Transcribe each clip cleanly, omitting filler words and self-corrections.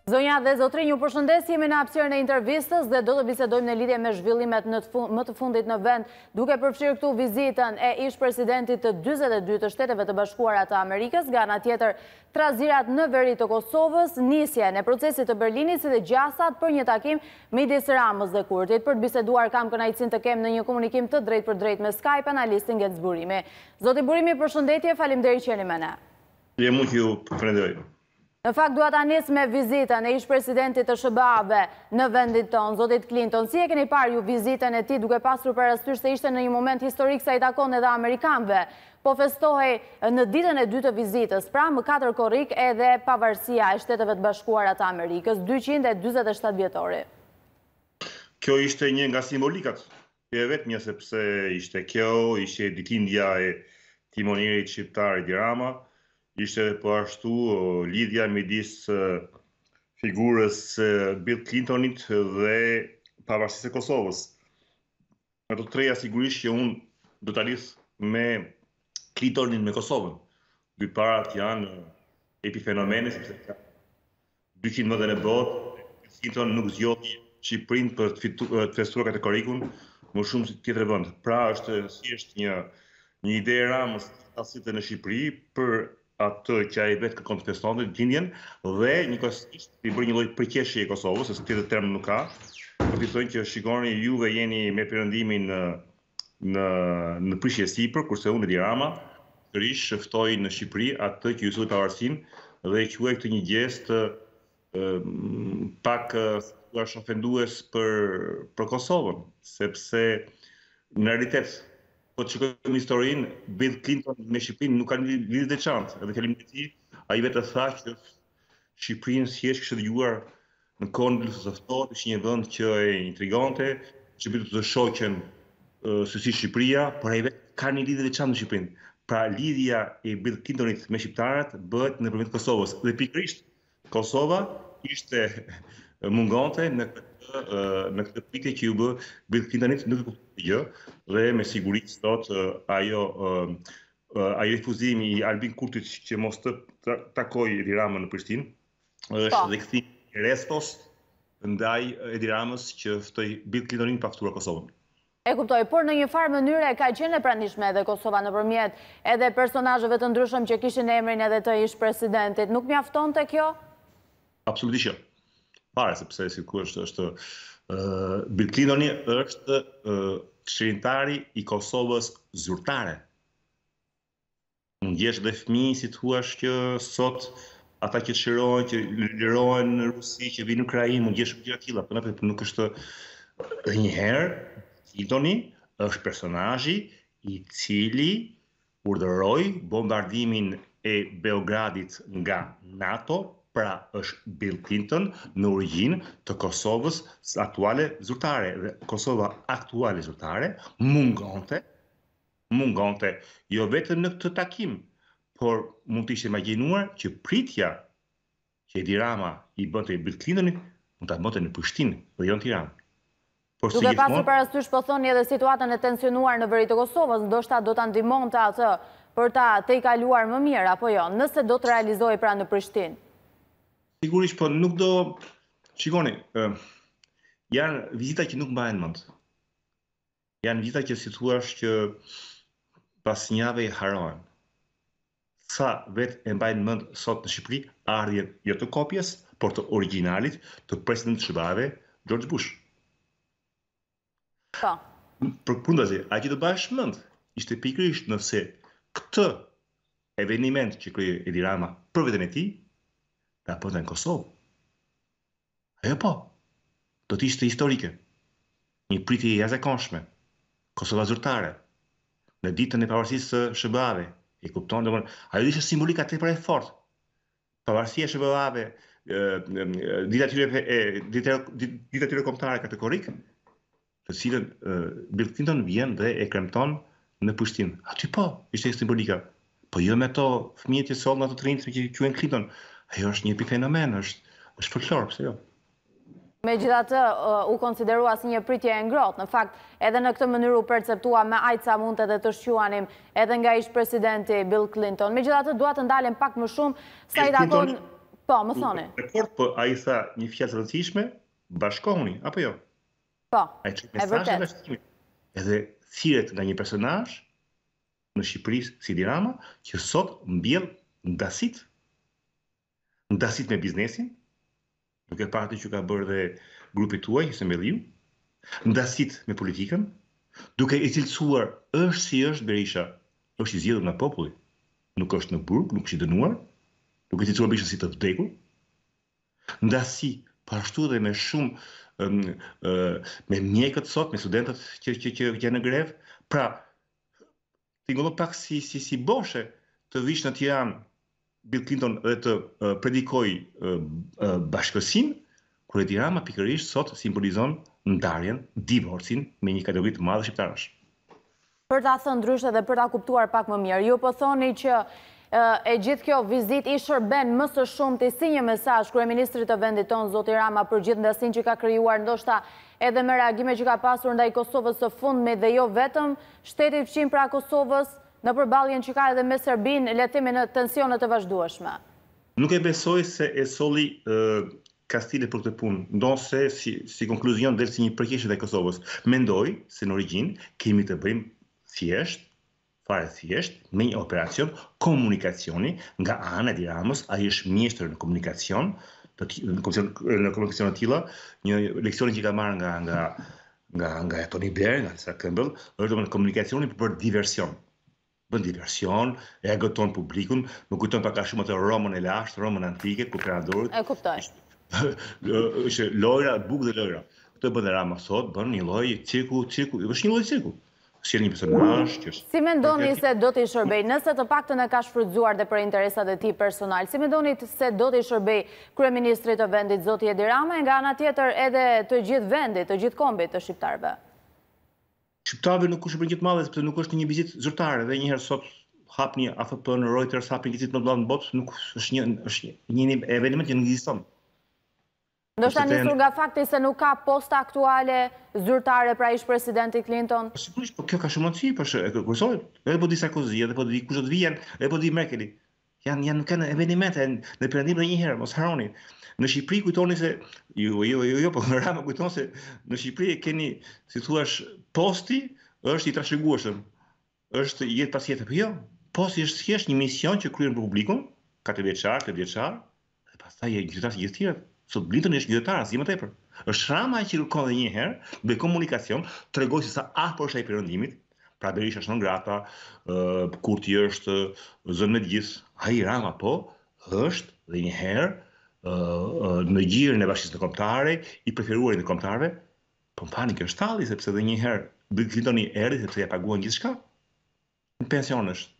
Zonja dhe zotrinj, ju përshëndes, jemi në hapësirën e intervistës dhe do të bisedojmë në lidhje me zhvillimet më të fundit në vend, duke përfshirë këtu vizitën e ish-presidentit të 42 të Shteteve të Bashkuara të Amerikës, nga ana tjetër trazirat në veri të Kosovës, nisjen e procesit të Berlinit si dhe gjasat për një takim midis Ramës dhe Kurtit. Për të biseduar kam kënaqësinë të kem në një komunikim të drejt për drejt me Skype analistin Gec Burimi. Zoti Burimi, përshëndetje, faleminderit që jeni me ne. Mund ju përfrenderoj. Në fakt, dua ta nis me vizitën e ish-presidentit të SBA-ve në vendin tonë, zotit Clinton. Si e keni parë ju vizitën e tij, duke pasur parasysh se ishte në një moment historik sa i takon edhe amerikanëve? Po festohej në ditën e dytë të vizitës, pra më 4 korrik edhe pavarësia e Shteteve të Bashkuara të Amerikës, 247 vjetori. Kjo ishte një nga simbolikat e vetmja, sepse ishte ditëlindja e timonerit shqiptar Edi Rama. Ishte po ashtu lidhja midis figurës Bill Clintonit dhe pavarësisë së Kosovës. Ato treja sigurisht që unë do ta lidh me Clintonin me Kosovën. Dy parat janë epifenomene, sepse ka 200 vende në botë. Clinton nuk zgjodhi Shqipërinë për të festuar këtë korrikun, më shumë se tjetër vend. Pra është thjesht një ide e Ramës asitë në Shqipëri për atë që ai vetë kërkon të festonte gjendjen dhe njëkohësisht i bëri një lloj përqeshje e Kosovës, se tjetër term nuk ka. Për të thënë që shikoni juve jeni me perëndimin në prishje sipër, kurse unë Edi Rama sërish ftoi në Shqipëri atë që ju solli pavarësinë dhe e quaj këtë një gjest pak është ofendues për Kosovën, sepse në realitet po të shikojmë historinë, Bill Clinton me Shqipërinë nuk kanë lidhje të veçantë. Edhe fjalimin e tij, ai vetë tha që Shqipërinë thjesht kishte dëgjuar në kohën e luftës së ftohtë, ishte një vend që e intrigante, që bëte të shoqen se si Shqipëria, por ai vetë ka një lidhje të veçantë me Shqipërinë. Pra lidhja e Bill Clintonit me shqiptarët bëhet nëpërmjet Kosovës. Dhe pikërisht Kosova ishte mungonte në këtë pikë që ju bë Bill Clintonit nuk e kuptoi gjë dhe me siguri sot ajo refuzimi i Albin Kurtit që mos të takoj Edi Ramën në Prishtinë është dhe kthimi restos ndaj Edi Ramës që ftoi Bill Clintonin pa ftuar Kosovën. E kuptoj, por në një farë mënyre ka qenë e pranishme edhe Kosova nëpërmjet edhe personazheve të ndryshëm që kishin emrin edhe të ish-presidentit. Nuk mjaftonte kjo? Absolutisht jo. Pare, sepse sigurisht është Bill Clintoni është këshilltari i Kosovës zyrtare. Ndjesh dhe fëmijë, si thuash që sot ata që çlirohen, që lirohen në Rusi, që vinë në Ukrainë, mund ndjesh gjëra të tilla, por nuk është një herë Clintoni është personazhi i cili urdhëroi bombardimin e Beogradit nga NATO. Pra është Bill Clinton në origjinë të Kosovës aktuale zyrtare. Dhe Kosova aktuale zyrtare mungonte jo vetëm në këtë takim, por mund të ishte imagjinuar që pritja që Edi Rama i bënte Bill Clintonit mund ta bënte në Prishtinë dhe jo në Tiranë. Duke pasur parasysh, po thoni, edhe situatën e tensionuar në veri të Kosovës, ndoshta do ta ndihmonte atë për ta tejkaluar më mirë apo jo, nëse do të realizohej pra në Prishtinë. Sigurisht, po nuk do... Shikoni, janë vizita që nuk mbahen mend. Janë vizita që si thuash që pas një jave harohen. Sa vetë e mbajnë mend sot në Shqipëri, ardhjen jo të kopjes, por të originalit të presidentit SBA-ve, George Bush. Përkundazi, ai që do bash mend ishte pikërisht nëse këtë eveniment që krijoi Edi Rama për veten e tij ta bënte në Kosovë. Ajo po, do të ishte historike. Një pritje e jashtëzakonshme. Kosova zyrtare. Në ditën e pavarësisë së SBA-ve. E kupton, domethënë, ajo ishte simbolika tepër e fortë. Pavarësia e SBA-ve, ditatyre kombëtare kategorik, të cilën Bill Clinton vjen dhe e kremton në Prishtinë. Aty po, ishte simbolika. Po jo me ato fëmijët që sollën ato trinjtë që quhen Clinton. Ajo është një epifenomen, është folklor, pse jo? Megjithatë, u konsiderua si një pritje e ngrohtë. Në fakt, edhe në këtë mënyrë u perceptua me aq sa mund edhe të shquanim edhe nga ish-presidenti Bill Clinton. Megjithatë, dua të ndalem pak më shumë sa i takon Po, më thoni. Dakord, po ai tha një fjalë të rëndësishme, bashkohuni, apo jo? Po, Ai e vërtet. edhe thirret nga një personazh në Shqipëri si Edi Rama, që sot mbjell ndasit me biznesin, duke parë atë që ka bërë dhe grupi tuaj, se Melliu, ndasit me politikën, duke i cilësuar është si është Berisha, është i zgjedhur nga populli, nuk është në burg, nuk është i dënuar, duke i cilësuar Berisha si të vdekur, ndasi ashtu dhe me shumë me mjekët sot, me studentët që janë në grevë. Pra, tingëllon pak si boshe të vish në Tiranë Bill Clinton dhe të predikoj bashkësinë, kur Edi Rama pikërisht sot simbolizon ndarjen, divorcin me një kategori të madhe shqiptarësh. Për ta thënë ndryshe dhe për ta kuptuar pak më mirë, ju po thoni që e gjithë kjo vizit i shërben më së shumti si një mesazh kryeministrit të vendit tonë, zoti Rama, për gjithë ndasin që ka krijuar, ndoshta edhe me reagime që ka pasur ndaj Kosovës së fundmit dhe jo vetëm shteti fqim pra Kosovës në përballjen që ka edhe me Serbinë, le të themi në tensione të vazhdueshme. Nuk e besoj se e solli Kastile për këtë punë, ndonse si konkluzion del si një përkeqësi e Kosovës. Mendoj se në origjinë kemi të bëjmë thjesht me një operacion komunikacioni nga ana e Edi Ramës. Ai është mjeshtër në komunikacion, në komunikacion të tilla, një leksion që ka marrë nga Tony Blair, nga Lisa Campbell, është në komunikacioni për diversion. Bën diversion, e agëton publikun, më kujton pak a shumë atë Romën e lashtë, Romën antike, ku peradorët. E kuptoj. Është lojra, bukë dhe lojra. Këtë bën Rama sot, bën një lloj cirku, është një lloj cirku. Sjell një personazh që është. Si mendoni se do t'i shërbej, nëse të paktën e ka shfrytzuar dhe për interesat e tij personal, si mendoni se do t'i shërbej kryeministrit të vendit zoti Edi Rama, nga ana tjetër edhe të gjithë vendit, të gjithë kombit të shqiptarëve? Shqiptarëve nuk është shërbim të madhe sepse nuk është një vizitë zyrtare dhe një herë sot hap një AFP në Reuters, hap një vizitë më të madhe në botë, nuk është një eveniment që nuk ekziston. Ndoshta nisur nga fakti se nuk ka posta aktuale zyrtare pra ish presidenti Clinton. Sigurisht, po kjo ka shumë mundësi, po kursohet. Edhe po di Sarkozy, edhe po di kush do të vijnë, edhe po di Merkeli. Nuk kanë evenimente në perëndim ndonjëherë, mos harroni. Në Shqipëri kujtoni se jo, po Rama kujton se në Shqipëri keni, si thua, posti është i trashëgueshëm. Është jetë pas jetë, po jo. Posti është thjesht një mision që kryen për publikun, 4 vjeçar, 8 vjeçar, dhe pastaj një qytetar si gjithë tjerët. Sot Clinton është qytetar, as më tepër. Është Rama që kërkon edhe një herë, me komunikacion, tregoj se sa afër është ai perëndimit. Pra Berisha është non grata, Kurti është zënë me të gjithë. Ai Rama po është dhe një herë në gjirën e bashkisë ndërkombëtare, i preferuar në kombëtarëve, po më fani kjo shtalli sepse edhe një herë Bill Clintoni erdhi sepse ja paguan gjithçka. Në pension është.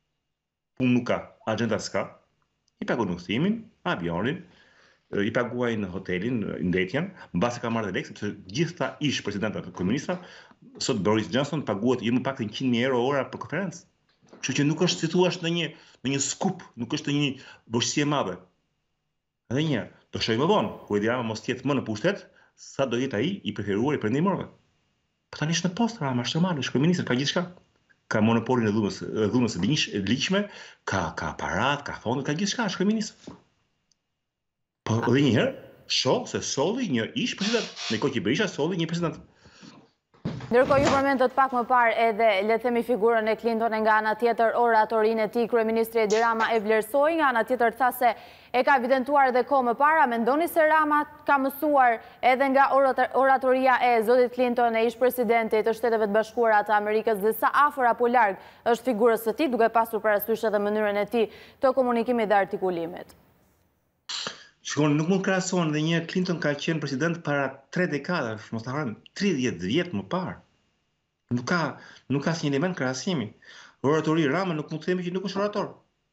Punë nuk ka, agjenda s'ka. I paguan udhëtimin, avionin, i paguajnë hotelin, ndetjen, mbasi ka marrë dhe lekë, sepse gjithta ish presidentat të kryeministra, sot Boris Johnson paguhet jo më pak se 100.000 euro ora për konferencë. Kështu që nuk është si thua në një skup, nuk është një vështirësi e madhe. Edhe një herë, do shohim më vonë, kur Edi Rama mos jetë më në pushtet, sa do jetë ai i preferuar i perëndimorëve. Po tani është në post Rama, është normal, është kryeminist, ka gjithçka. Ka monopolin e dhunës së ligjshme, ka aparat, ka fonde, ka gjithçka, është kryeminist. Po edhe një herë, shoh se solli një ish president, në kohë që Berisha solli një president. Ndërkohë ju përmendët pak më parë edhe le të themi figurën e Clinton, nga ana tjetër oratorinë e tij kryeministri Edi Rama e vlerësoi, nga ana tjetër tha se e ka evidentuar edhe kohë më para. Mendoni se Rama ka mësuar edhe nga oratoria e zotit Clinton, e ish presidentit të Shteteve të Bashkuara të Amerikës, dhe sa afër apo larg është figurës së tij, duke pasur parasysh edhe mënyrën e tij të komunikimit dhe artikulimit? Shikoni, nuk mund krahasohen dhe një Clinton ka qenë president para 3 dekadash, mos ta harrojmë, 30 vjet më parë. Nuk ka asnjë element krahasimi. Oratori Rama nuk mund të themi që nuk është orator.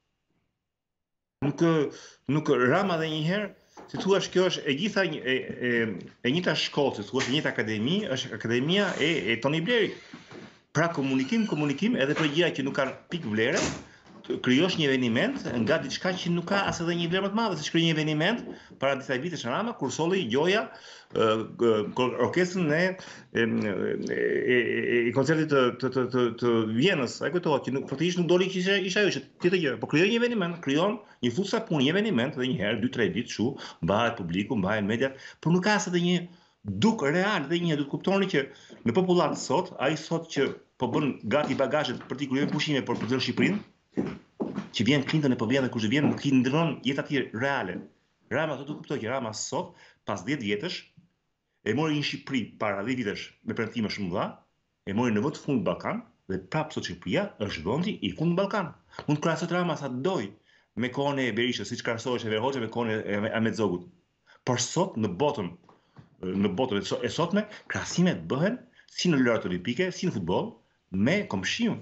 Nuk Rama dhe një herë, si thua, kjo është e njëjta shkollë, si thua, e njëjta akademi, është akademia e Tony Blairit. Pra komunikim edhe për gjëra që nuk kanë pikë vlere, krijosh një eveniment nga diçka që nuk ka as edhe një vlerë më të madhe, siç krijoi një eveniment para disa vitesh Rama kur solli Gjoja orkestrën e koncertit të Vienës. Ai kujtohet që faktikisht nuk doli që ishte ajo, që tjetër gjë, po krijoi një eveniment, krijon një fushë sapuni, një eveniment dhe një herë 2-3 ditë kështu, mbahet publiku, mbahen mediat, por nuk ka as edhe një duk real dhe një duhet kuptoni që në popullat sot, ai sot që po bën gati bagazhet për t'i kryer pushime për të Shqipërinë, që vjen Clinton e po vjen dhe kush vjen nuk i ndron jetë aty reale. Rama do të kuptoj që Rama sot, pas 10 vjetësh, e mori një Shqipëri para 10 vitesh me premtime shumë dha, e mori në vend fund Ballkan dhe prapë sot Shqipëria është vendi i fundit në Ballkan. Mund të krahasoj Rama sa doj me kohën e Berishës, siç krahasohesh Enver Hoxha me kohën e Ahmet Zogut. Por sot në botën e sotme krahasimet bëhen si në lojrat olimpike, si në futboll me komshiun.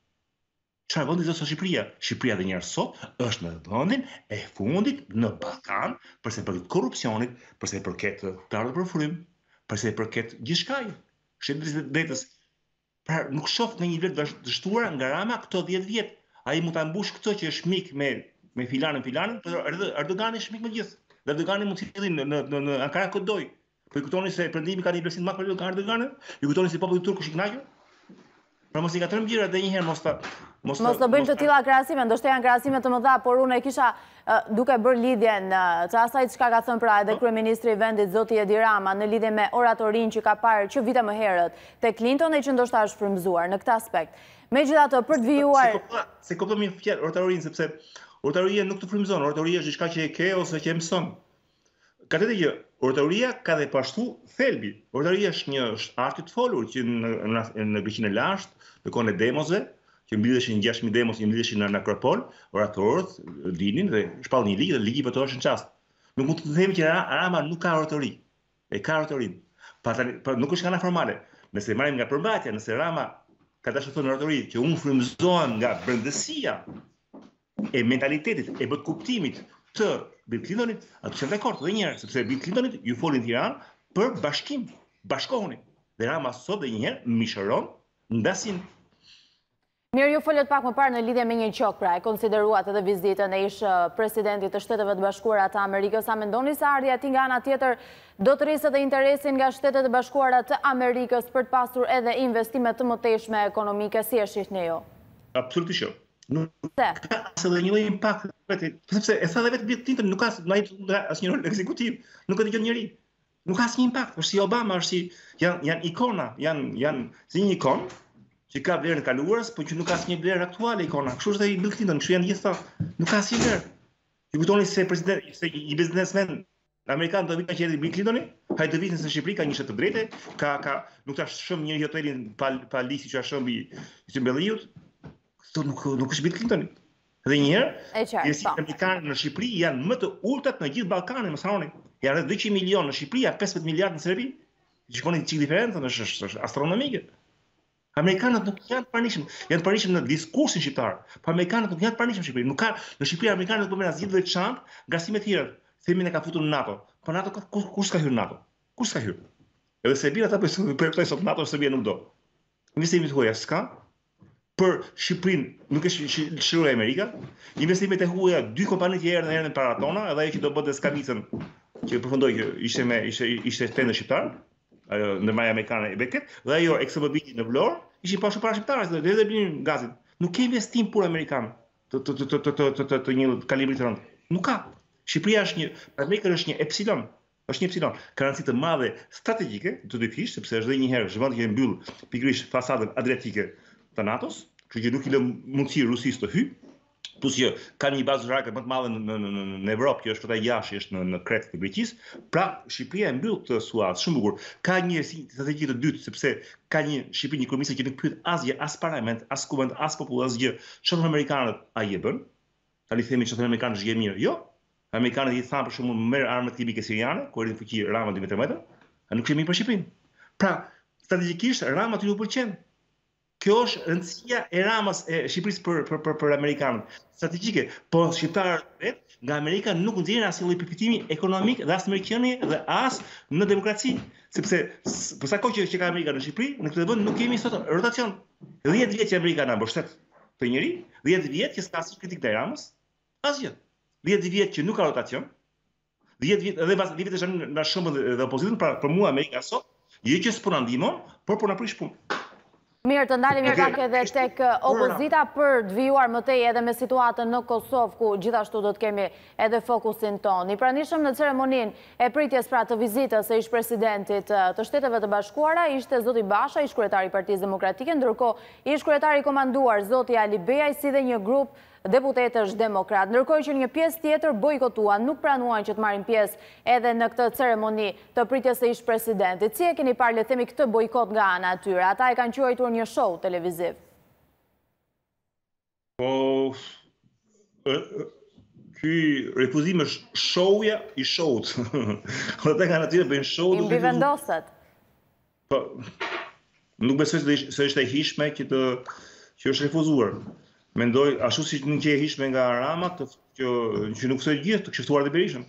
Çfarë vendi është Shqipëria? Shqipëria edhe njerë sot është në vendin e fundit në Ballkan, përse përket korrupsionit, përse përket të ardhur për frym, përse përket gjithçka. Shqipërisë drejtës. Pra nuk shoh në një vlet dështuar nga Rama këto 10 vjet. Ai mund ta mbush këtë që është mik me filanën, por Erdogani është mik me gjithë. Dhe Erdogani mund të fillin në Ankara kodoj. Po i kujtoni se prandimi ka një vlerësim më të madh për Erdoganin? I kujtoni se populli turk është i kënaqur? Pra mos i gatrojmë gjëra edhe një herë mos të bëjmë të tilla krahasime, ndoshta janë krahasime të mëdha, por unë e kisha duke bërë lidhjen të asaj çka ka thënë pra edhe kryeministri i vendit zoti Edi Rama në lidhje me oratorinë që ka parë që vite më herët te Clinton e që ndoshta është frymëzuar në këtë aspekt. Megjithatë, për të vijuar se kuptoj një fjalë oratorinë sepse oratoria nuk të frymëzon, oratoria është diçka që e ke ose që e mëson. Ka të gjë, oratoria ka dhe pashtu thelbi. Oratoria është një arti të folur që në Greqinë e lashtë, në kohën e demosve, që mbledheshin 6000 demos, që mbledheshin në Akropol, oratorët dinin dhe shpall një ligj dhe ligji votoheshin në çast. Nuk mund të themi që Rama nuk ka oratori. E ka oratorinë. Pa nuk është kana formale. Nëse marrim nga përmbajtja, nëse Rama ka dashur të thonë oratori që unë frymëzohem nga brendësia e mentalitetit, e bët kuptimit të Bill Clintonit, atë që dakord edhe një herë, sepse Bill Clintonit ju folin në Tiranë për bashkim, bashkohuni. Dhe Rama sot dhe një herë mishëron ndasin. Mirë, ju folët pak më parë në lidhje me një qok, pra e konsideruat edhe vizitën e ish presidentit të Shteteve të Bashkuara të Amerikës. A mendoni se ardhja e tij nga ana tjetër do të rrisë edhe interesin nga Shtetet e Bashkuara të Amerikës për të pasur edhe investime të mëtejshme ekonomike, si e shihni ju? Absolutisht jo. Nuk ka as edhe një impakt, sepse e tha dhe vetë Bill Clinton, nuk ka asnjë rol ekzekutiv, nuk e dëgjon njëri. Nuk ka asnjë impakt, është si Obama, është si janë ikona, janë si një ikon që ka vlerë në kaluarës, por që nuk ka asnjë vlerë aktuale ikona. Kështu është edhe Bill Clinton, kështu janë gjithë thonë, nuk ka asnjë vlerë. Ju kujtoni se i biznesmen amerikan do vitë që edhe Bill Clintoni, hajde të vitin se Shqipëri ka një shtet të drejtë, nuk ta shëm një hotelin pa lisi që a shëmbi i Mbelliut. Nuk është Bill Clintoni. Dhe një herë, amerikanë në Shqipëri janë më të ultat në gjithë Ballkanin, mos harroni. Janë rreth 200 milionë në Shqipëri, 15 miliardë në Serbi. Shikoni çik diferencën, është astronomike. Amerikanët nuk janë të pranishëm, janë të pranishëm në diskursin shqiptar, po amerikanët nuk janë të pranishëm në Shqipëri. Nuk ka në Shqipëri amerikanët nuk bëjnë asgjë veçantë nga si me të tjerët. Themin e ka futur në NATO. Po NATO kush ka hyrë në NATO? Kush ka hyrë? Edhe Serbia ata po sot NATO, Serbia nuk do. Investimet huaja s'ka. Për Shqipërinë nuk është shëruar Amerika. Investimet e huaja, 2 kompani që erdhën para tona, edhe ajo që do bëte Skavicën, që përfundoi që ishte tender shqiptar, ndërmarrja amerikane e Beckett, dhe ajo ExxonMobil në Vlorë, ishin pashur para shqiptarëve, dhe edhe blinin gazin. Nuk ka investim pur amerikan të një kalibri të rëndë. Nuk ka. Shqipëria është Amerika është një epsilon. Është një epsilon. Ka rëndësi të madhe strategjike, të dy fish, sepse është dhe një herë zhvendje që mbyll pikërisht fasadën adriatike të NATO-s, kështu që nuk i lë mundësi Rusisë të hyjë, plus që ka një bazë zhrake më të madhe në Evropë, që është këta jashtë, është në Kretë të Greqisë. Pra Shqipëria e mbyll këtë suaz shumë bukur. Ka një strategji të dytë, sepse ka një Shqipëri, një kryeministër që nuk pyet asgjë, as parlament, as kuvend, as popull, asgjë. Çfarë amerikanët ai e bën? Tani themi që amerikanët është gjë mirë. Jo. Amerikanët i thanë për shembull merr armët kimike siriane, ku erdhi në fuqi Rama 2 metra, nuk është mirë për Shqipërinë. Pra, strategjikisht Rama ty nuk pëlqen. Kjo është rëndësia e Ramës e Shqipërisë për amerikanët. Strategjike, po shqiptarët vetë nga Amerika nuk nxjerrin asnjë lloj përfitimi ekonomik dhe as në mërqenie dhe as në demokraci, sepse për sa kohë që ka Amerika në Shqipëri, në këtë vend nuk kemi sot rotacion. 10 vjet që Amerika na mbështet. të njëri, 10 vjet që s'ka asnjë kritik ndaj Ramës, asgjë. 10 vjet që nuk ka rotacion, 10 vjet edhe pas 10 vjet nga shëmbët dhe opozitën, për mua Amerika sot, jo që s'po na ndihmon, por po na prish punë. Mirë, të ndalemi pak edhe tek opozita për të vijuar më tej edhe me situatën në Kosovë, ku gjithashtu do të kemi edhe fokusin ton. I pranishëm në ceremoninë e pritjes pra të vizitës së ish-presidentit të Shteteve të Bashkuara ishte zoti Basha, ish-kryetari i Partisë Demokratike, ndërkohë ish-kryetari i komanduar zoti Ali Beaj si dhe një grup deputetësh demokrat, ndërkohë që një pjesë tjetër bojkotuan, nuk pranuan që të marrin pjesë edhe në këtë ceremoni të pritjes së ish-presidentit. Si e keni parë, le të themi, këtë bojkot nga ana e tyre? Ata e kanë quajtur një show televiziv. Po, ky refuzim është showja i showt. Ata kanë aty bëjnë show. I mbivendoset. Po, nuk besoj se është e hishme që është refuzuar. Mendoj, ashtu si nuk që e hishme nga Rama, që nuk se gjithë të kështuar dhe Berishën.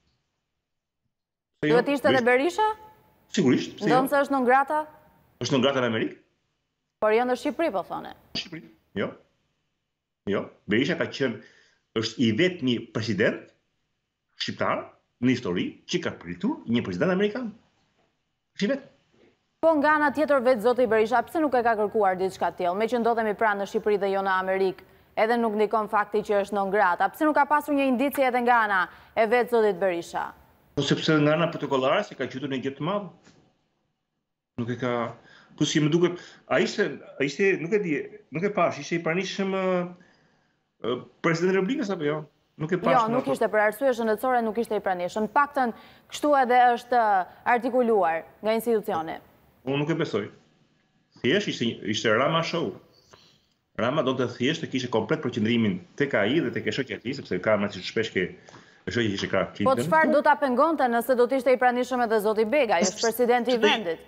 Duhet ishte dhe Berisha? Sigurisht. Ndonë se është non grata? është non grata në Amerikë. Por jo në Shqipëri, po thone. Shqipëri, jo. Jo, Berisha ka qenë, është i vetmi president shqiptar në histori që ka pritur një president amerikan. Është i vetë. Po nga ana tjetër vetë zoti Berisha, pse nuk e ka kërkuar diçka tillë, me që ndodhemi pranë në Shqipëri dhe jo në Amerikë, edhe nuk ndikon fakti që është non grata. Pse nuk ka pasur një indicie edhe nga ana e vetë zotit Berisha? Po sepse nga ana protokollare se ka qytur një gjë të madh. Nuk e ka, po si më duket, ai ishte, nuk e di, nuk e pash, ishte i pranishëm presidenti i Republikës apo jo? Nuk e pash. Jo, nuk ishte për arsye shëndetësore, nuk ishte i pranishëm. Paktën kështu edhe është artikuluar nga institucioni. Unë nuk e besoj. Thjesht ishte Rama show. Rama do të thjesht të kishe komplet përqendrimin tek ai dhe tek shoqja e tij, sepse ka më shpesh ke shoqja që ishte ka Clinton. Po çfarë do ta pengonte nëse do të ishte i pranishëm edhe zoti Begaj, është presidenti i vendit?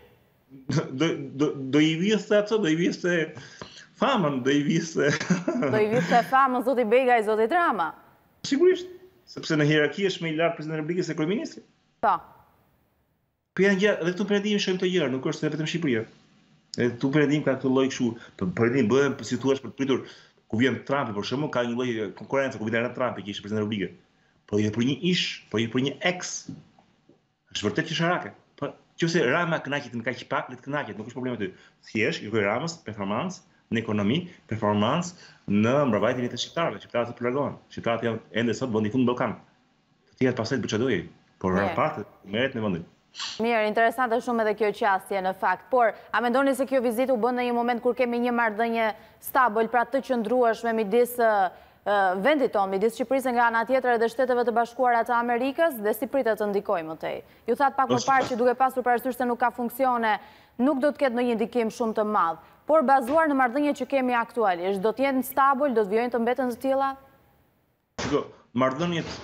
Do i viste ato, do i viste famën, do i viste famën zoti Begaj, zoti Rama. Sigurisht, sepse në hierarki është më i lartë presidenti i Republikës se kryeministri. Po. Po janë gjë, dhe këtu perëndim shohim të gjëra, nuk është vetëm Shqipëria. Edhe këtu perëndim ka këtë lloj kështu, perëndim bëhen si thua për të pritur ku vjen Trumpi për shembull, ka një lloj konkurrencë ku vjen Trumpi që ishte presidenti i Republikës. Po jo për një ish, po jo për një ex. Është vërtet qesharake. Po nëse Rama kënaqet me kaq pak, le të kënaqet, nuk është problem aty. Thjesht i kërkoi Ramës performancë në ekonomi, performancë në mbrojtjen e të shqiptarëve. Shqiptarët po largohen. Shqiptarët janë ende sot vendi fund në Ballkan. Të tjerë pastaj bëj çdo gjë, por raporti merret në vendin. Mirë, interesante shumë edhe kjo qasje në fakt, por a mendoni se kjo vizitë u bën në një moment kur kemi një marrëdhënie stabil, pra të qëndrueshme midis vendit tonë, midis Shqipërisë nga ana tjetër edhe Shteteve të Bashkuara të Amerikës, dhe si pritet të ndikojë më tej? Ju thatë pak më parë që duke pasur parasysh se nuk ka funksione, nuk do të ketë ndonjë ndikim shumë të madh, por bazuar në marrëdhëniet që kemi aktualisht, do të jenë stabil, do të vijojnë të mbeten të tilla? Shiko, marrëdhëniet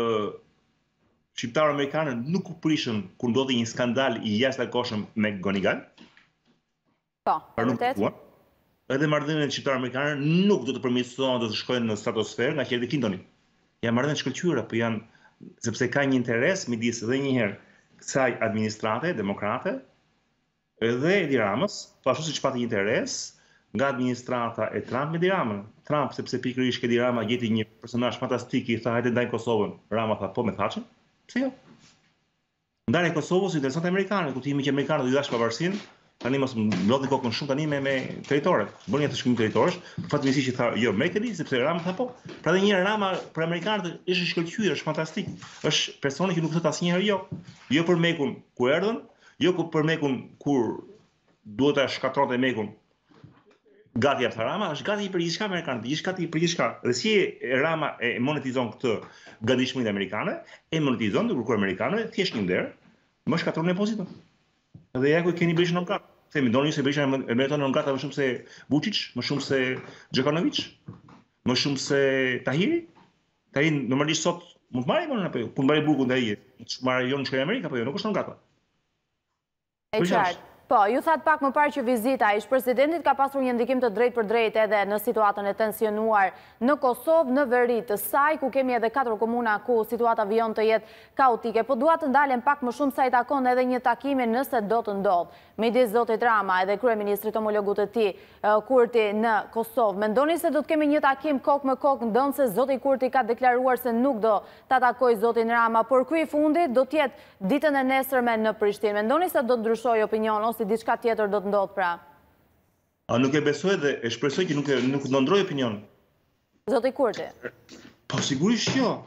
shqiptar-amerikane nuk u prishën kur ndodhi një skandal i jashtëzakonshëm me Gonigal. Po, vërtet. Edhe marrëdhëniet shqiptar-amerikane nuk do të përmirësohen, do të shkojnë në stratosferë nga qeveria e Clintoni. Janë marrëdhënie shkëlqyera, po janë sepse ka një interes midis edhe një herë kësaj administrate demokrate edhe Edi Ramës, po ashtu siç pati një interes nga administrata e Trump me Edi Ramën. Trump sepse pikërisht Edi Rama gjeti një personazh fantastik, i tha hajde ndaj Kosovën. Rama tha po me thaçën. Pse jo? Ndarja e Kosovës interesante amerikane, ku thimi që amerikanët do i dashë pavarësinë, tani mos mblodhin kokën shumë tani me territoret. Bën një të shkrimit territorësh, fatmirësisht i tha jo Merkeli, sepse Rama tha po. Pra dhe një Rama për amerikanët është i shkëlqyer, është fantastik. Është personi që nuk thot asnjëherë jo. Jo për Mekun ku erdhën, jo për Mekun kur duhet ta shkatronte Mekun. Gati jashtë Rama, është gati për gjithçka amerikanët, gati për gjithçka. Dhe si Rama e monetizon këtë gatishmërinë amerikane, e monetizon duke kërkuar amerikanëve thjesht një nder, më shkatron opozitën. Dhe ja ku keni Berishën non grata. Themi doni se Berisha e meriton non grata më shumë se Vučić, më shumë se Djokanović, më shumë se Tahiri. Tahiri normalisht sot mund të marrë vonë apo jo? Ku mbaj buku ndaj ai? Marrë jo në Shqipëri Amerikë apo jo? Nuk është non grata. E qartë. Po, ju thatë pak më parë që vizita ish presidentit ka pasur një ndikim të drejt për drejt edhe në situatën e tensionuar në Kosovë, në veri të saj, ku kemi edhe 4 komuna ku situata vijon të jetë kaotike. Po dua të ndalem pak më shumë sa i takon edhe një takimi nëse do të ndodh midis zotit Rama edhe kryeministrit homologut të tij Kurti në Kosovë. Mendoni se do të kemi një takim kokë me kokë, ndonse zoti Kurti ka deklaruar se nuk do ta takojë zotin Rama, por ky i fundit do të jetë ditën e nesërme në Prishtinë. Mendoni se do të ndryshojë opinion ose diçka tjetër do të ndodhë pra? A nuk e besoj dhe e shpresoj që nuk do ndroj opinion. Zoti Kurti? Po sigurisht jo.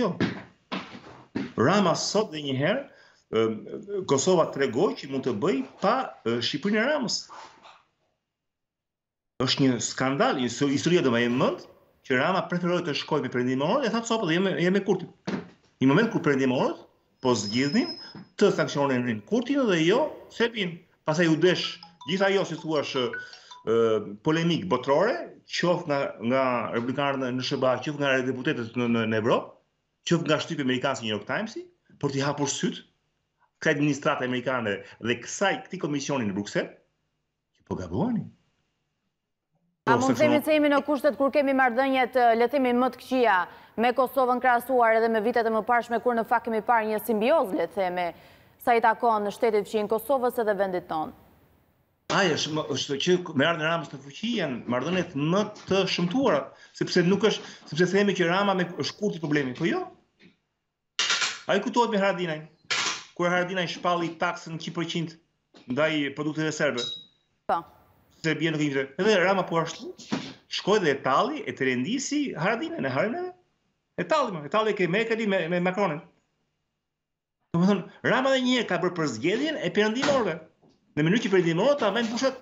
Rama sot dhe njëherë, Kosova tregoi që mund të bëj pa Shqipërinë e Ramës. Është një skandal, historia do më e mend që Rama preferoi të shkojë me perëndimorët e tha sopë dhe jemi me Kurtin. Në moment kur perëndimorët po zgjidhin të sanksionin Kurtin dhe jo Serbin. Pastaj u desh gjithë ajo, si thua, polemik botërore, qoftë nga republikanët në SBA, qoftë nga deputetët në Evropë, qoftë nga shtypi amerikan si New York Timesi, për t'i hapur syt kësaj administrate amerikane dhe këtij komisioni në Bruksel, që po gabuani. A mund të themi se jemi në kushtet kur kemi marrëdhëniet le të themi më të këqija me Kosovën krahasuar edhe me vitet e mëparshme kur në fakt kemi parë një simbiozë, le të themi, sa i takon në shtetit fëqijin Kosovës edhe vendit tonë? Është që me ardhmën e Ramës në fuqi janë marrëdhëniet më të shëmtuara, sepse themi që Rama është Kurti problemi, po jo. Ai kujtohet me Haradinajn, kur Haradinaj shpalli taksën 100% ndaj produkteve serbe. Po. Serbia nuk i vjen. Edhe Rama po ashtu shkoi dhe e talli, e trendisi Haradinajn, e harën e talli ke Merkeli me Macronin. Domethënë, Rama dhe njëherë ka bërë për zgjedhjen e perëndimorëve. Në mënyrë që perëndimorët ta vënë pushat.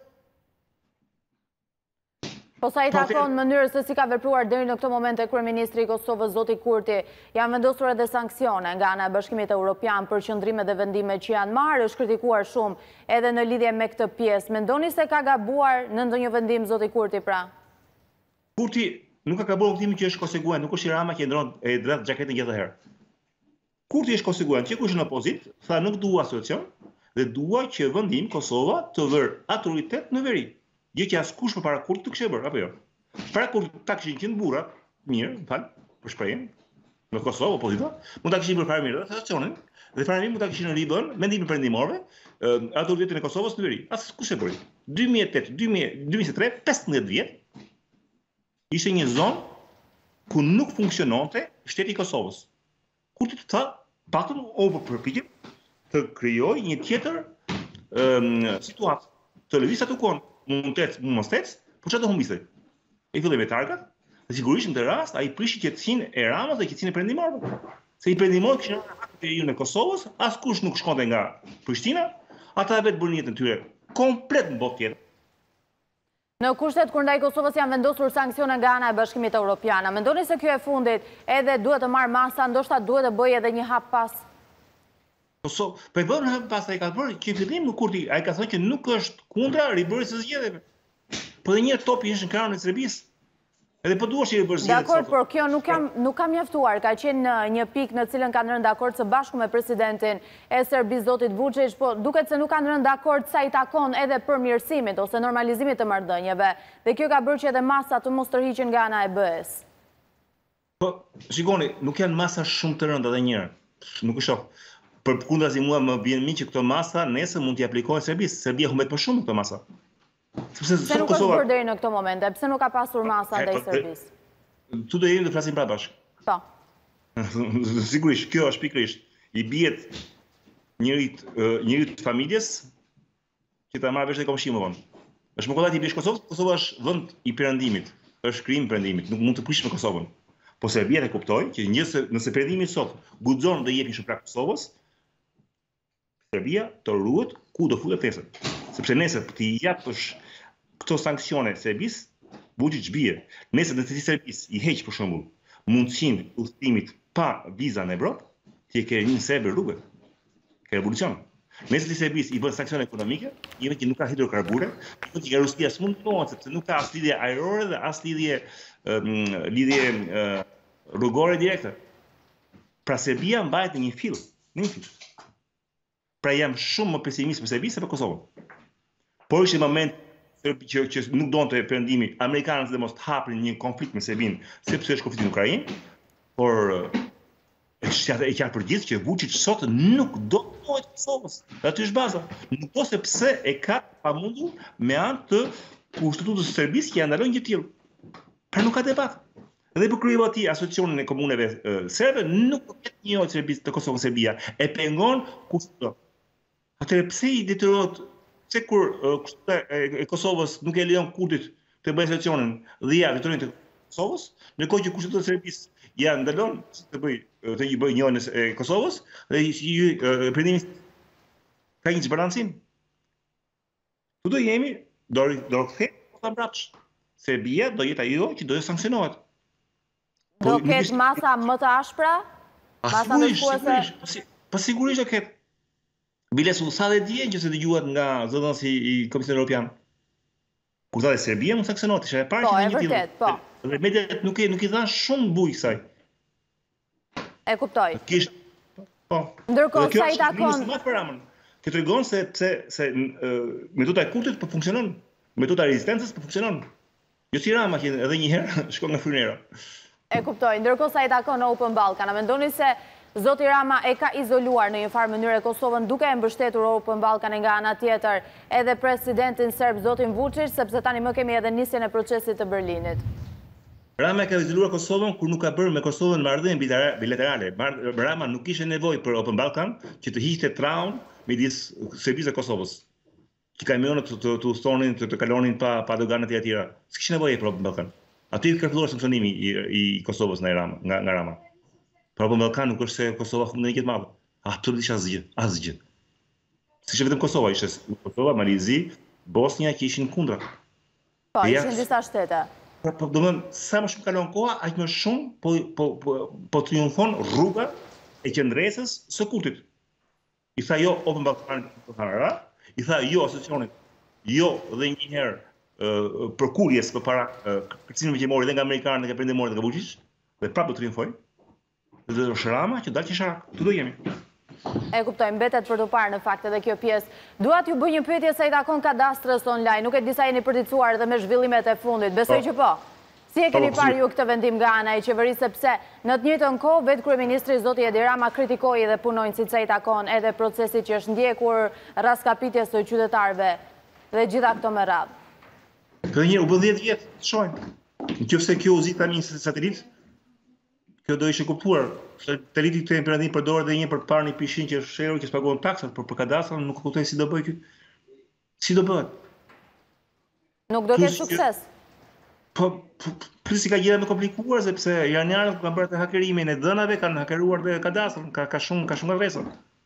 Po sa i takon mënyrës se si ka vepruar deri në këtë moment e kryeministri i Kosovës zoti Kurti, janë vendosur edhe sanksione nga ana e Bashkimit Evropian për qëndrimet dhe vendimet që janë marrë, është kritikuar shumë edhe në lidhje me këtë pjesë. Mendoni se ka gabuar në ndonjë vendim zoti Kurti pra? Kurti nuk ka gabuar kuptimin që është konsekuent, nuk është i Rama që ndron e drat xhaketën gjithë herë. Kurti është konsekuent, që kush në opozit, tha nuk dua asociacion dhe dua që vendim Kosova të vër autoritet në veri. Gjë që askush më para Kurtit të kishte bërë, apo jo? Para Kurtit ta kishin qenë burra, mirë, për shprehjen, në Kosovë opozita, mund ta kishin bërë para mirë asociacionin, dhe para mirë mund ta kishin ribën mendimin perëndimorëve, autoritetin e Kosovës në veri. Askush e bëri. 2008, 2023, 15 vjet ishte një zonë ku nuk funksiononte shteti i Kosovës. Kurti të tha, patën o përpiqem të krijojë një tjetër situatë. Të lëvizë atë kohën, mund të ecë, mund mos të ecë, por çfarë do humbiste? E filloi me targat, dhe sigurisht në të rast ai prishi qetësinë e Ramës dhe qetësinë e perëndimorëve. Se i perëndimorët kishin hyrë në Kosovës, askush nuk shkonte nga Prishtina, ata vetë bënin jetën e tyre komplet në botë tjetër. Në kushtet kur ndaj Kosovës janë vendosur sanksione nga ana e Bashkimit Evropian, mendoni se kjo e fundit edhe duhet të marrë masa, ndoshta duhet të bëjë edhe një hap pas? Po e bën hap pas, ai ka bërë që fillim në Kurti, ai ka thënë që nuk është kundra ribërjes së zgjedhjeve. Po dhe një topi është në krahun e Serbisë. Edhe po duash i ribërjes. Dakor, por kjo nuk ka mjaftuar, ka qenë një pikë në cilën kanë rënë dakord së bashku me presidentin e Serbisë zotit Vučić, po duket se nuk kanë rënë dakord sa i takon edhe përmirësimit ose normalizimit të marrëdhënieve. Dhe kjo ka bërë që edhe masa të mos tërhiqen nga ana e BE-s. Po, shikoni, nuk janë masa shumë të rënda edhe një herë. Nuk e shoh. Përkundazi mua më vjen mirë që këto masa nesër mund t'i aplikojnë Serbisë. Serbia humbet më shumë këto masa. Pse nuk është bërë deri në këtë moment? Pse nuk ka pasur masa ndaj Serbisë? Tu do jemi të flasim prapë bashkë. Po. Sigurisht, kjo është pikërisht i bie njërit të familjes që ta marrë vesh te komshiu më vonë. Është më kollaj ti bësh Kosovë, Kosova është vend i perëndimit, është krim perëndimit, nuk mund të prish me Kosovën. Po Serbia e kuptoi që nëse perëndimi sot guxon të jepë shprak Kosovës, Serbia të ruhet ku do futet nesër. Sepse nesër për t'i japësh këto sanksione Serbisë, Vučić bie. Nesër nëse ti Serbisë i heq për shembull mundësinë udhëtimit pa viza në Evropë, ti e ke një serbe rrugë. Ke revolucion. Nëse ti Serbisë i bën sanksione ekonomike, i vetë që nuk ka hidrokarbure, do të Rusia s'mund të punon sepse nuk ka as lidhje ajrore dhe as lidhje rrugore direkte. Pra Serbia mbahet në një fill, Pra jam shumë më pesimist për Serbisë se për Kosovën. Por ishte moment që nuk donte perëndimi, amerikanët dhe mos të hapin një konflikt me Serbinë, sepse është konflikti në Ukrainë, por e qartë për gjithë që Vučić sot nuk do të pojë Kosovës. Aty është baza. Nuk do sepse e ka pamundur me anë të kushtetutës së Serbisë që ja ndalon gjë të tillë. Pra nuk ka debat. Dhe për kryevo ati asociacionin e komuneve serbe nuk do ketë një ojë Serbisë të Kosovës Serbia. E pengon kushtetutën. Atëherë pse i detyrohet, pse kur kushteta e Kosovës nuk e lejon kurdit të bëjnë asociacionin dhe ja detyronin të Kosovës, ndërkohë që kushtetuta e Serbisë ja ndalon të bëj njërin e Kosovës dhe prindimi ka një zbalancim. Tu do jemi, do rikthehemi ta mbrapsht. Serbia do jetë ajo që do të sanksionohet. Do ketë masa më të ashpra? Masa Sigurisht. Po sigurisht do ketë. Bilesu sa dhe dje që se dëgjuat nga zëdhënësi i Komisionit Evropian. Kur tha Serbia mund sanksionohet, ishte e parë që një tillë. Po. Dhe mediat nuk i dhanë shumë bujë kësaj. E kuptoj. Po. Ndërkohë sa i takon që tregon se metoda e kurtit po funksionon, metoda e rezistencës po funksionon. Jo si Rama që edhe një herë shkon nga frynera. E kuptoj. Ndërkohë sa i takon Open Balkan, a mendoni se Zoti Rama e ka izoluar në një farë mënyrë Kosovën duke e mbështetur Open Balkan nga ana tjetër edhe presidentin serb Zotin Vučić, sepse tani më kemi edhe nisjen e procesit të Berlinit? Rama ka izoluar Kosovën kur nuk ka bërë me Kosovën marrëdhënie bilaterale. Rama nuk kishte nevojë për Open Balkan që të hiqte traun midis Serbisë dhe Kosovës. Që kamionët të udhëtonin, të kalonin pa doganat e tjera. S'kishte nevojë për Open Balkan. Aty ka filluar sanksionimi i Kosovës nga Rama. Por Open Balkan nuk është se Kosova fund në një madhe. Absolutisht asgjë. S'ishte vetëm Kosova, ishte Kosova, Malizi, Bosnia që ishin kundra. Po, ishin disa shtete. Po domethënë sa më shumë kalon koha, aq më shumë po triumfon rruga e qendresës së kurtit. I tha jo Open Balkan i tha jo asociacionit, jo dhe një herë përkurjes përpara kërcimeve që mori dhe nga amerikanët dhe nga prindërimorët dhe nga Vučić, dhe prapë do triumfoi. Dhe është Rama që dalë që sharak, tu do jemi. E kuptoj, mbetet për të parë në fakt edhe kjo pjesë. Duat ju bëj një pyetje sa i takon kadastrës online, nuk e disa jeni përditësuar edhe me zhvillimet e fundit, besoj që po. Si e keni parë ju këtë vendim nga ana e qeverisë, sepse në të njëjtën kohë vetë kryeministri Zoti Edi Rama kritikoi edhe punonjësit sa i takon edhe procesit që është ndjekur, raskapitjes së qytetarëve dhe gjitha këto me radhë. Këtë një u bë 10 vjet, shojmë. Nëse kjo u zi tani si satelit, kjo do ishte kuptuar. Sateliti këtë perëndim përdoret edhe një për të parë një pishin që është sherrur që paguon taksat, por për kadastrën nuk kuptoj si do bëj ky. Si do bëhet? Nuk do ketë sukses. Po, plus si ka gjëra më komplikuar sepse iranianët kanë bërë hakerimin e dhënave, kanë hakeruar dhe kadastrën, ka shumë rresa.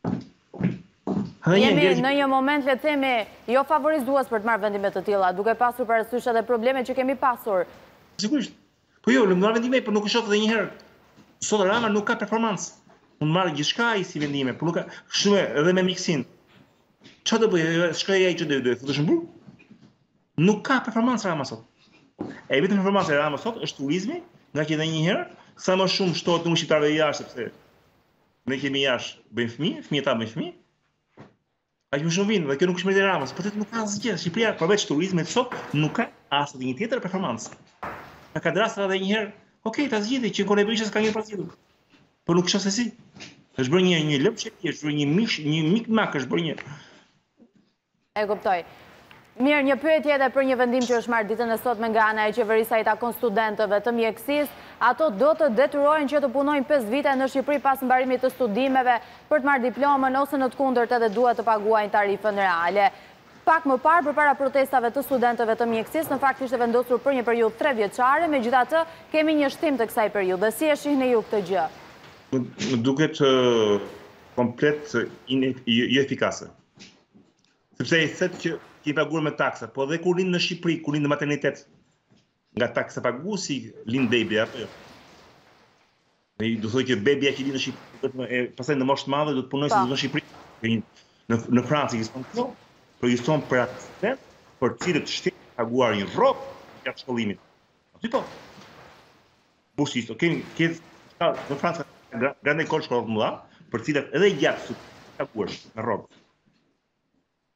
Jemi në një moment, le të themi, jo favorizues për të marrë vendime të tilla, duke pasur parasysh edhe problemet që kemi pasur. Sigurisht. Po jo, në marrë vendime, por nuk e shoh edhe një herë. Sot Rama nuk ka performancë. Mund marrë gjithçka ai si vendime, por nuk ka shumë edhe me miksin. Çfarë do bëj? Shkoj ai që do futesh në burg? Nuk ka performancë Rama sot. E vetëm performanca e Rama sot është turizmi, nga që edhe një herë sa më shumë shtohet numri shqiptarëve jashtë sepse ne kemi jashtë bëjmë fëmijë ta bëjnë fëmijë. Aq më shumë vinë dhe kjo nuk është meritë e Ramës, por nuk ka asgjë. Shqipëria përveç turizmit sot nuk ka as një tjetër performancë. Ka kadrastra edhe një herë, okej, ta zgjidhni që Kone Berishës ka një pasjedhur. Por nuk shoh se si. Është bërë një lëpshë, është bërë një mikmak, është bërë një. E kuptoj. Mirë, një pyetje edhe për një vendim që është marrë ditën e sotme nga ana e qeverisë sa i takon studentëve të mjekësisë. Ato do të detyrohen që të punojnë 5 vite në Shqipëri pas mbarimit të studimeve për të marrë diplomën ose në të kundërt edhe duhet të paguajnë tarifën reale. Pak më parë përpara protestave të studentëve të mjekësisë, në fakt ishte vendosur për një periudhë 3 vjeçare, megjithatë kemi një shtim të kësaj periudhe. Si e shihni ju këtë gjë? Më duket komplet jo efikase. Sepse i thotë që i paguar me taksa, po dhe kur lind në Shqipëri, kur lind në maternitet, nga taksa paguesi lind bebi apo jo. Do thotë që bebia që lind në Shqipëri, pastaj në moshë të madhe do të punojë si në Shqipëri. Në Francë ekziston kjo, por ekziston për atë për cilët shteti paguar një rrogë gjatë shkollimit. Aty po. Bursist, në Francë grande école shkolla të mëdha, për cilat edhe gjatë paguar në rrogë.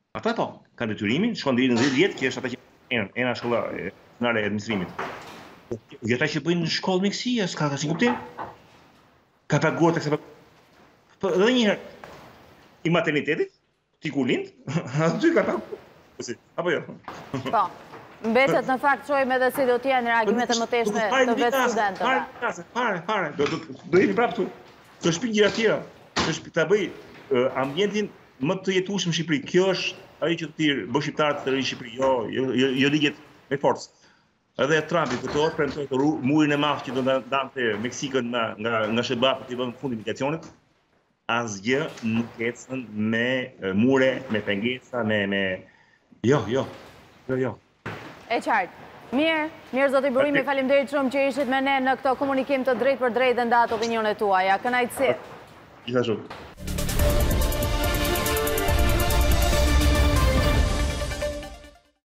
Ata po, kanë detyrimin, shkon deri në 10 vjet, kjo është ata që ena shkolla nacionale e administrimit. Jo ata që bëjnë në shkollë mjekësie, s'ka asnjë kuptim. Ka paguar tek po edhe një herë i maternitetit, ti ku lind, aty ka paguar. Apo jo? Po. Mbetet në fakt çojmë edhe si do të jenë reagimet e mëtejshme të vetë studentëve. Fare. Do jemi prapë këtu. Të shpik gjëra tjera. Ta bëj ambientin më të jetueshëm në Shqipëri. Kjo është ajo që të bëj shqiptarët të rinë Shqipëri, jo ligjet me forcë. Edhe Trumpi këto premtoi të murin e madh që do ndante Meksikën nga SBA për të vënë fund imigracionit. Asgjë nuk ecën me mure, me pengesa, me jo. E qartë. Mirë zoti Burimi, faleminderit shumë që ishit me ne në këto komunikim të drejtë për drejtë dhe ndatë opinionet tuaja. Kënaqësi. Gjithashtu.